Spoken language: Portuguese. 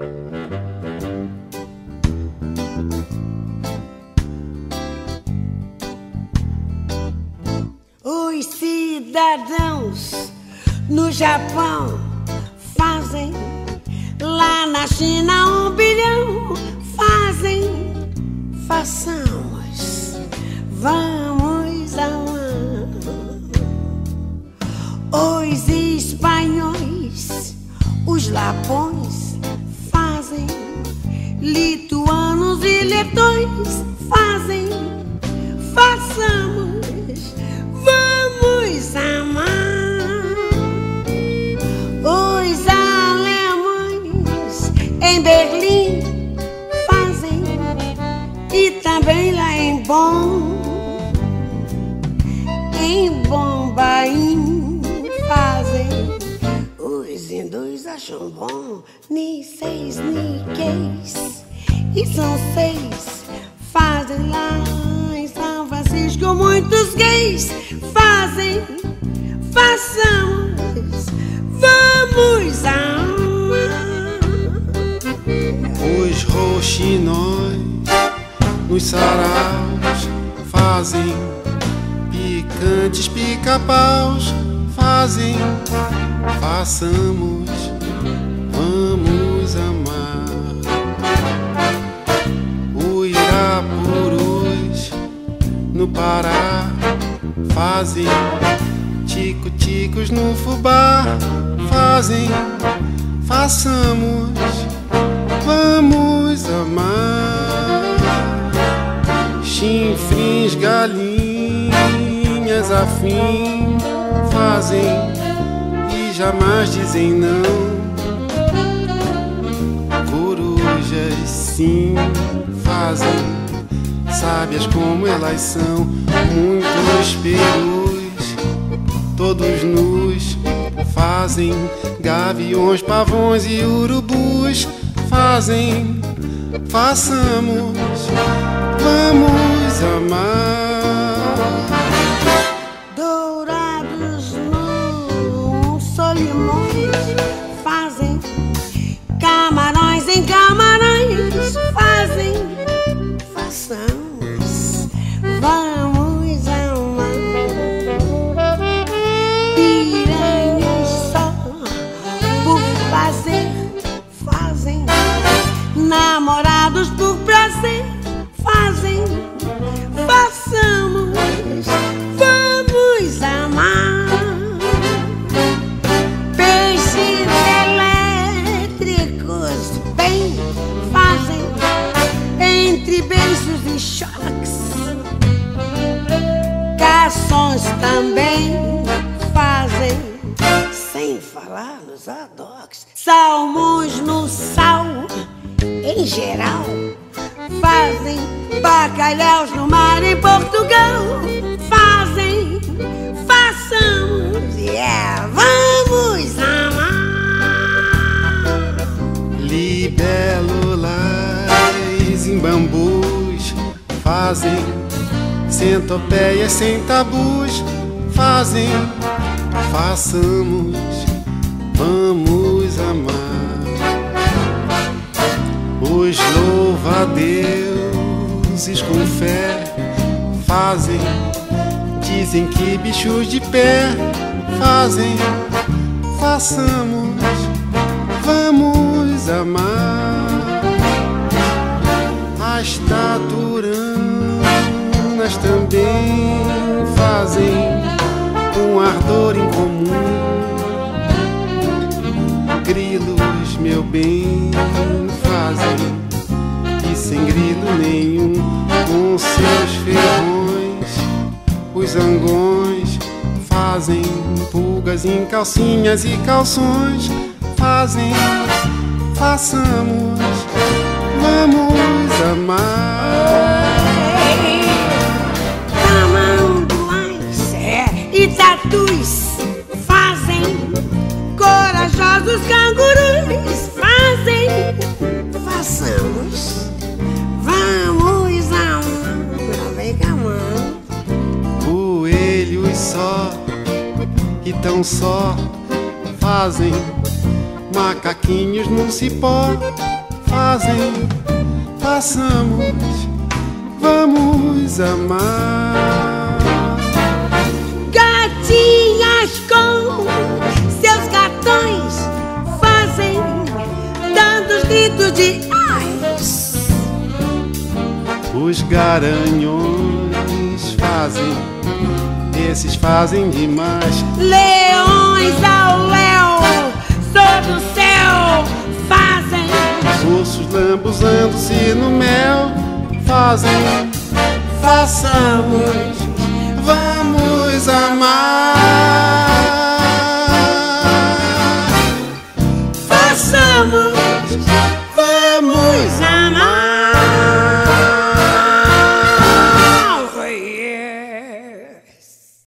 Os cidadãos no Japão fazem, lá na China 1 bilhão fazem. Façamos, vamos amar. Os espanhóis, os lapões fazem, lituanos e letões fazem. Façamos, vamos amar. Os alemães em Berlim fazem, e também lá em Bombaim fazem. Os hindus acham bom ni seis ni queis, e são 6 fazem lá em São Francisco. Muitos gays fazem. Façamos, vamos amar. Os roxinóis nos saraus fazem, picantes pica-paus fazem. Façamos, vamos amar. Os irapurus no Pará fazem, tico-ticos no fubá fazem. Façamos, vamos amar. Chinfrins, galinhas afim fazem, e jamais dizem não. Corujas sim fazem, sábias como elas são. Muitos perus, todos nus fazem. Gaviões, pavões e urubus fazem. Façamos, vamos amar. Dourados no Solimões fazem, camarões em Camarões fazem. Façamos, vamos amar. Piranhas só por fazer fazem, namorados por prazer fazem. Façamos, vamos amar. Peixes elétricos bem fazem, entre beijos e choques. Garçons também fazem, sem falar nos adoques. Salmões no sal em geral fazem, bacalhaus no mar em Portugal fazem. Façamos, yeah, vamos amar. Libélulas em bambus fazem, centopeias sem tabus fazem. Façamos, vamos amar. Os louva-deuses com fé fazem, dizem que bichos de pé fazem. Façamos, vamos amar. As taturanas também fazem, um ardor em comum. Grilos, meu bem, fazem, e sem grilo nenhum. Com seus ferrões, os zangões fazem, pulgas em calcinhas e calções fazem. Façamos, vamos amar. Tamanduás e tatus fazem, corajosos cangurus fazem. Façamos, vamos amar. Vem com a mão. Coelhos só, e tão só fazem, macaquinhos no cipó fazem, façamos, vamos amar. Gatinhas com seus gatões fazem, dando os gritos de ai. Os garanhões fazem, esses fazem demais. Leões ao léu, sob o céu, fazem. Ursos lambuzando-se no mel fazem, Façamos,